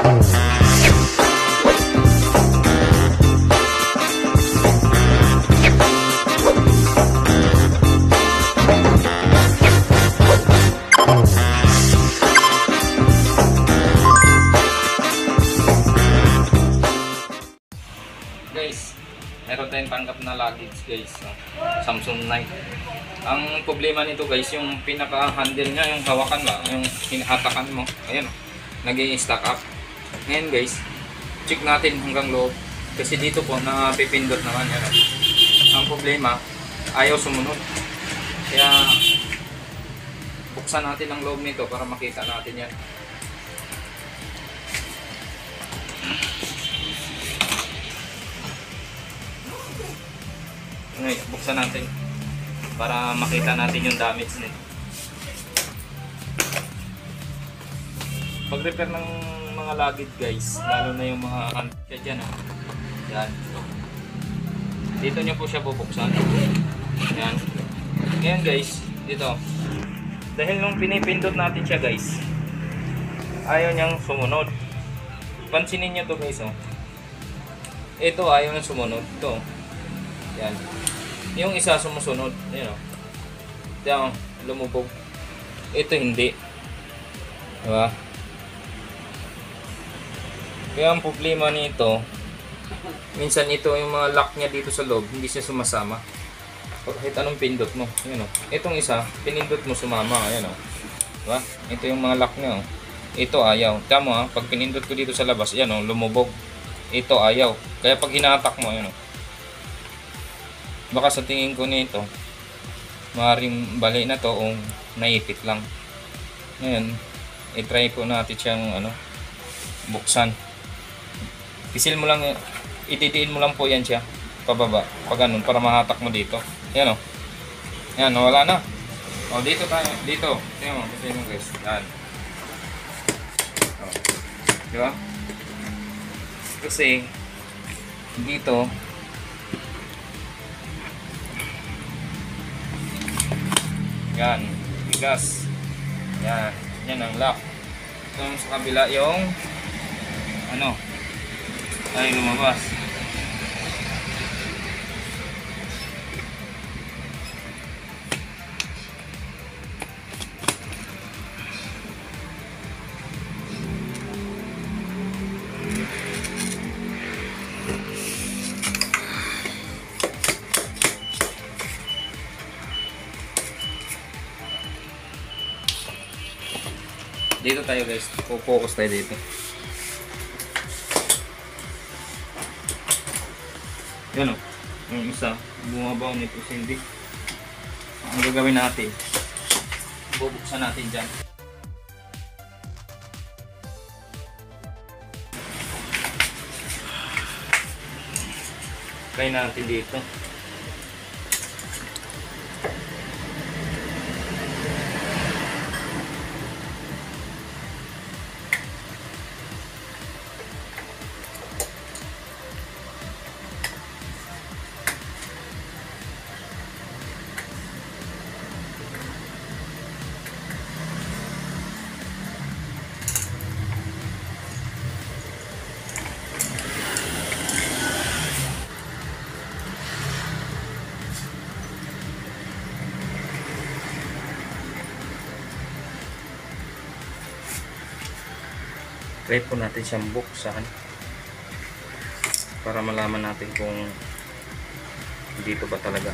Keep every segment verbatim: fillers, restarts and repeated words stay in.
Guys, meron tayong tanggap na luggage guys, no? Samsung Night. Ang problema nito guys, yung pinaka-handle niya, yung hawakan mo, yung hinahatakan mo, ayan, nag-i-stack up. Ngayon guys, check natin hanggang loob, kasi dito po napipindot naman yan. Ang problema, ayaw sumunod. Kaya buksan natin ang loob nito para makita natin yan. Ngayon, buksan natin para makita natin yung damage nito. Pag repair ng mga luggage guys, lalo na yung mga antika dyan, oh. Yan. Dito nyo po siya bubuksan. Yan. Ngayon guys, dito. Dahil nung pinipindot natin siya guys, ayaw niyang sumunod. Pansinin nyo to guys, oh. Ito ayaw niyang sumunod. Ito. Yan. Yung isa sumusunod, ayan o. Diyan, lumubog. Ito hindi. Diba? Kaya ang problema nito, minsan ito yung mga lock niya dito sa loob, hindi siya sumasama. Kahit anong pindot mo, ayan o. Itong isa, pinindot mo sumama, ayan o. Diba? Ito yung mga lock niya o. Ito ayaw. Tama ha, pag pinindot ko dito sa labas, ayan o, lumubog. Ito ayaw. Kaya pag hinatak mo, ayan o. Baka sa tingin ko nito maaaring bali na to o naipit lang. Ngayon i-try po natin siyang ano, buksan. Pisil mo lang, ititiin mo lang po yan siya pababa pag ganun para mahatak mo dito. Yan o. Yan, wala na. O dito tayo, dito. Tingnan mo, pisil mo guys. Yan. O. Diba? Kasi dito yan, bigas. Yan, yan ang lock. Ito sa kabila yung ano, ay lumabas. Dito tayo guys, focus tayo dito. Yan o, yung isa, bumabaw nito hindi. Ang gagawin natin, bubuksan natin dyan. Try natin dito. Try po natin siyang buksan para malaman natin kung dito ba talaga.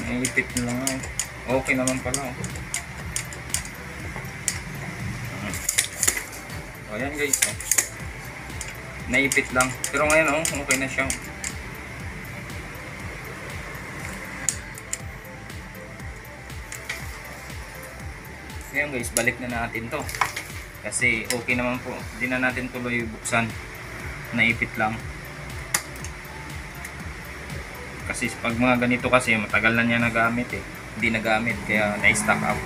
naipit na lang. Okay naman pala. O yan guys, oh. Naipit lang. Pero ngayon oh, okay na siya. Ngayon guys, balik na natin to. Kasi okay naman po. Hindi na natin tuloy buksan. Naipit lang. Kasi pag mga ganito kasi matagal na niya nagamit eh. Hindi nagamit kaya na-stock up.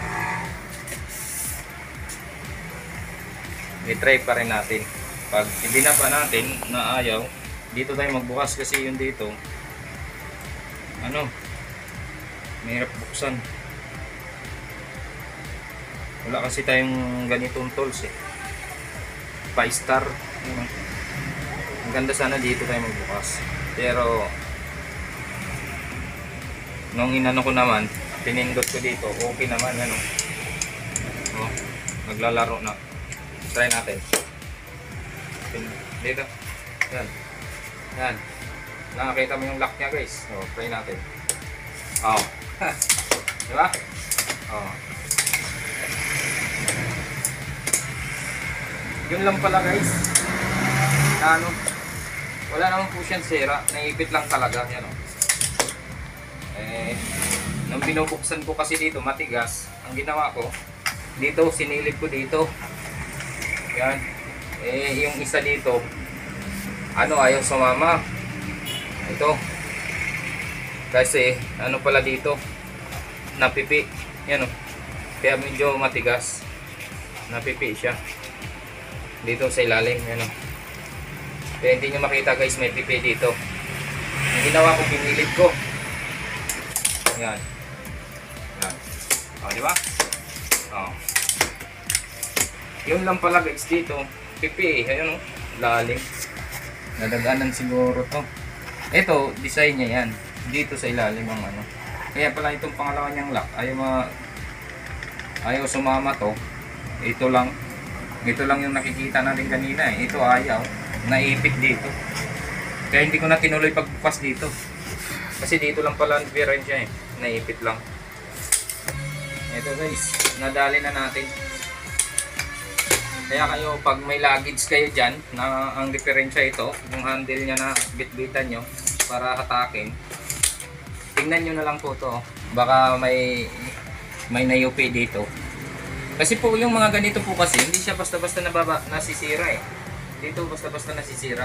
I-try pa rin natin. Pag hindi na pa natin na ayaw, dito tayo magbukas kasi yung dito ano, mahirap buksan. Wala kasi tayong ganitong tools eh. Pa-star. Ano. Ang ganda sana dito tayo magbukas. Pero nung inano ko naman, pinindot ko dito, okay naman ano. Oh, naglalaro na. Try natin. Dito. Yan. Yan. Nakakita mo yung lock niya guys. So, try natin. Oh. Diba? Oh. Yun lang pala guys. Na ano, wala naman po siyang sira. Naipit lang talaga. Yan oh. Eh, nung binubuksan ko kasi dito, matigas. Ang ginawa ko, dito, sinilip ko dito. Yan. Eh, yung isa dito, ano, ayaw sumama. Ito. Kasi, ano pala dito, napipi. Yan o. Kaya medyo matigas. Napipi siya. Dito sa ilalim. Yan o. Kaya hindi nyo makita guys, may pipi dito. Yung ginawa ko, pinilip ko. Yan. Yan. O, diba? O. Yun lang pala guys dito. Pipi, ayun o, lalim. Nadaganan siguro to. Ito, design niya yan. Dito sa ilalim ang ano. Kaya pala itong pangalawa niyang lock, ayaw ma ayaw sumama to. Ito lang. Ito lang yung nakikita natin kanina eh. Ito ayaw. Naipit dito. Kaya hindi ko na tinuloy pagbukas dito. Kasi dito lang pala ang diferensya eh. Naipit lang. Ito guys, nadali na natin. Kaya kayo pag may luggage kayo dyan na ang diferensya ito, yung handle nya na bitbitan nyo para hatakin, tingnan nyo na lang po to. Baka may may nayupi dito. Kasi po yung mga ganito po kasi hindi siya basta-basta nababa, nasisira eh. Dito basta-basta nasisira.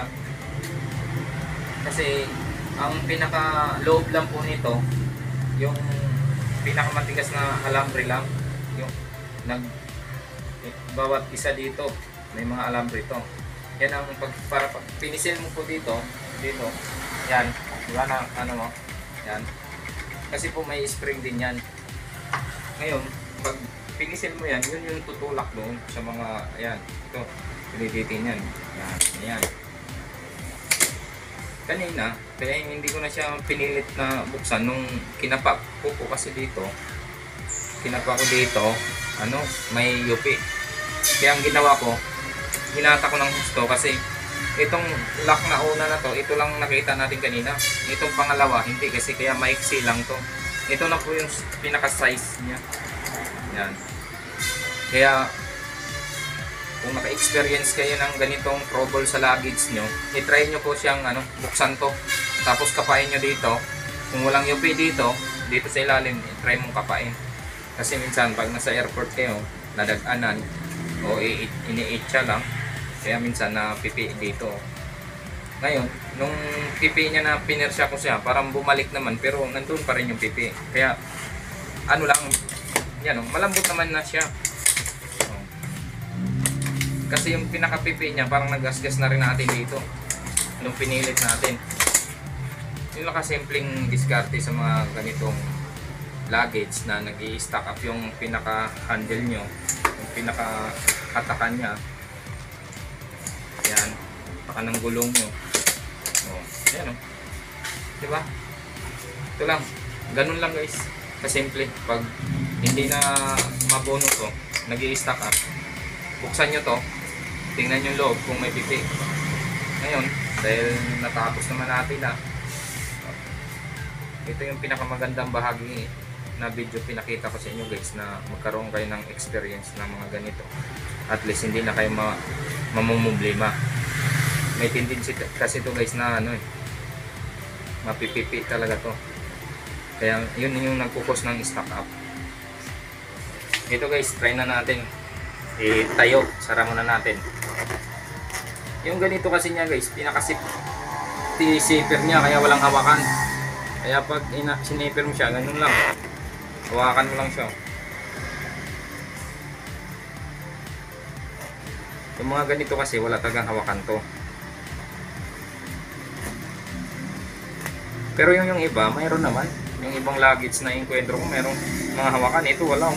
Kasi ang pinaka loob lang po nito, yung pinakamatigas na alambre lang, yung nag bawat isa dito may mga alambre ito. Yan ang pag, para pag pinisil mo po dito, dito, yan, diba na ano mo, yan. Kasi po may spring din yan. Ngayon, pag pinisil mo yan, yun yung tutulak doon sa mga, ayan, ito, pinipitin yan, yan, yan. Kanina, kaya hindi ko na siya pinilit na buksan nung kinapak ko po kasi dito, kinapak ko dito, ano, may yupi. Kaya ang ginawa ko, hinata ko ng gusto kasi itong lock na una na to, ito lang nakita natin kanina. Itong pangalawa, hindi kasi kaya maiksi lang to. Ito na po yung pinaka-size niya. Yan. Kaya, kung naka-experience kayo ng ganitong trouble sa luggage nyo, i-try nyo po siyang ano, buksan to. Tapos kapain nyo dito. Kung walang yupi dito, dito sa ilalim, i-try mong kapain. Kasi minsan, pag nasa airport kayo, nadag-anan, o ini-itcha lang, kaya minsan na pipi dito. Ngayon, nung pipi niya na pinersya ko siya, parang bumalik naman, pero nandun pa rin yung pipi. Kaya, ano lang, yan o, malambot naman na siya. O. Kasi yung pinaka-pipi niya, parang nagasgas na rin natin dito. Nung pinilit natin. Yun lang kasimpleng diskarte sa mga ganitong luggage na nag-i-stack up yung pinaka-handle nyo, yung pinaka-hatakan nya. Yan, hatakan ng gulong nyo. O, yan o. Diba? Ito lang. Ganun lang guys. Kasimple. Pag hindi na mabono to, nag-i-stack up, buksan nyo to, tingnan yung loob kung may pipi. Ngayon, dahil natapos naman natin na, ito yung pinakamagandang bahagi na video pinakita ko sa inyo guys, na magkaroon kayo ng experience ng mga ganito. At least hindi na kayo ma mamumblema. May tendency kasi ito guys na ano eh, mapipipi talaga to. Kaya yun yung nagkukos ng stock up. Ito guys, try na natin. Itayo, sara muna natin. Yung ganito kasi niya guys, pinakasip zipper niya kaya walang hawakan. Kaya pag ina sinipper mo siya, ganun lang. Hawakan mo lang siya. Yung mga ganito kasi wala talagang hawakan to. Pero yung yung iba, mayroon naman. Yung ibang luggage na encuentro ko, mayroong mga hawakan. Ito wala.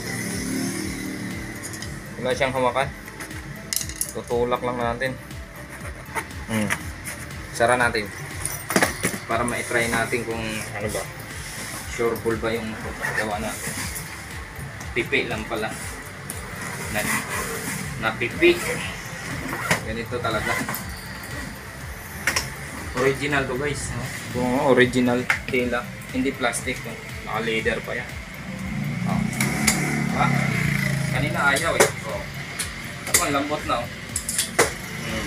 Wala siyang hawakan. Tutulak lang natin. Hmm. Sara natin. Para ma-try natin kung ano ba. Sure pull ba yung gawa natin. Pipi lang pala. Na, na pipi. Ganito talaga. Original to guys, no? Oo, original tela, hindi plastic, no? Naka leather pa yan. Oh. Ah, kanina ayaw eh. Oh. Ako ang lambot na, oh. Hmm.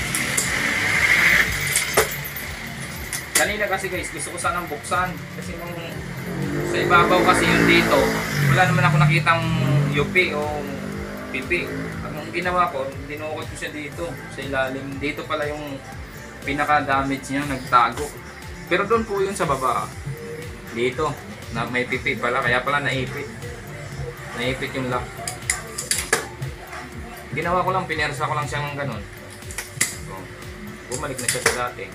Kanina kasi guys, gusto ko sanang buksan kasi nung sa ibabaw kasi yung dito, wala naman ako nakitang yupi o pipi. Ang ginawa ko, dinukot ko siya dito sa ilalim. Dito pala yung pinaka-damage niya, nagtago. Pero doon po yun sa baba. Dito, na may pipi pala, kaya pala naipit. Naipit yung lock. Ginawa ko lang, pinersa ko lang siya ng ganun. So, bumalik na siya sa dati.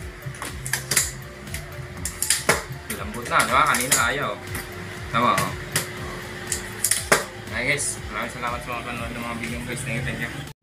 Lambot na, diba? Kanina ayaw. Tama, oh. Okay guys, maraming salamat sa mga panood ng mga video guys. Thank you, thank you.